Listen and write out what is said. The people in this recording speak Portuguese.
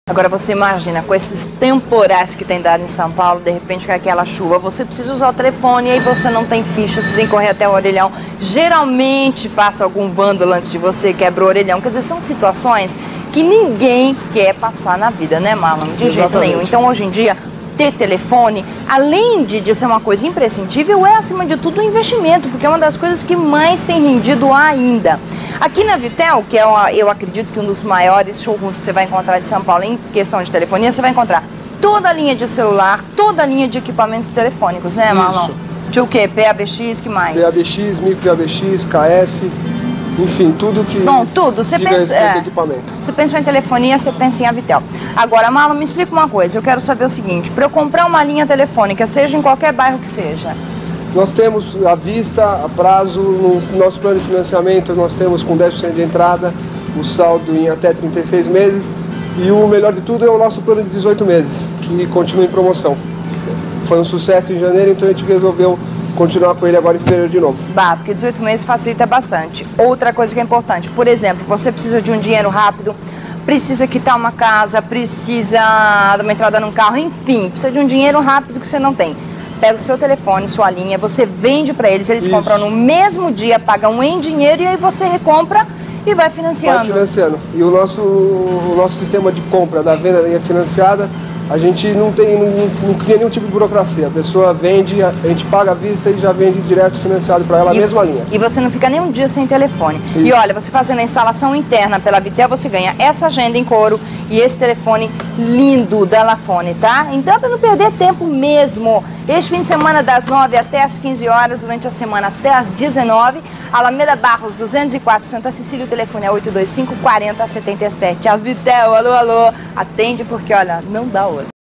Agora você imagina, com esses temporais que tem dado em São Paulo, de repente com aquela chuva, você precisa usar o telefone e aí você não tem ficha, você tem que correr até o orelhão. Geralmente passa algum vândalo antes de você, quebra o orelhão. Quer dizer, são situações que ninguém quer passar na vida, né, Marlon? De jeito nenhum. Então hoje em dia, ter telefone, além de ser uma coisa imprescindível, é acima de tudo um investimento, porque é uma das coisas que mais tem rendido ainda. Aqui na Vitel, que é, eu acredito que um dos maiores showrooms que você vai encontrar de São Paulo em questão de telefonia, você vai encontrar toda a linha de celular, toda a linha de equipamentos telefônicos, né, Marlon? Isso. De o quê? PABX, que mais? PABX, micro PABX, KS, enfim, tudo que Bom, tudo. Você pensa, equipamento. Você pensou em telefonia, você pensa em Avitel. Agora, Marlon, me explica uma coisa. Eu quero saber o seguinte. Para eu comprar uma linha telefônica, seja em qualquer bairro que seja, nós temos à vista, a prazo, no nosso plano de financiamento, nós temos com 10% de entrada, o saldo em até 36 meses. E o melhor de tudo é o nosso plano de 18 meses, que continua em promoção. Foi um sucesso em janeiro, então a gente resolveu continuar com ele agora em fevereiro de novo. Bah, porque 18 meses facilita bastante. Outra coisa que é importante, por exemplo, você precisa de um dinheiro rápido, precisa quitar uma casa, precisa dar uma entrada num carro, enfim, precisa de um dinheiro rápido que você não tem. Pega o seu telefone, sua linha, você vende para eles, eles compram no mesmo dia, pagam em dinheiro e aí você recompra e vai financiando. Vai financiando. E o nosso sistema de compra da venda da linha financiada, a gente não cria nenhum tipo de burocracia. A pessoa vende, a gente paga à vista e já vende direto financiado para ela a mesma linha. E você não fica nem um dia sem telefone. Isso. E olha, você fazendo a instalação interna pela Vitel, você ganha essa agenda em couro e esse telefone lindo da Lafone, tá? Então, para não perder tempo mesmo, este fim de semana das 9 até as 15 horas, durante a semana até as 19, Alameda Barros 204, Santa Cecília, o telefone é 825-40-77. A Vitel, alô, alô, atende porque, olha, não dá outra.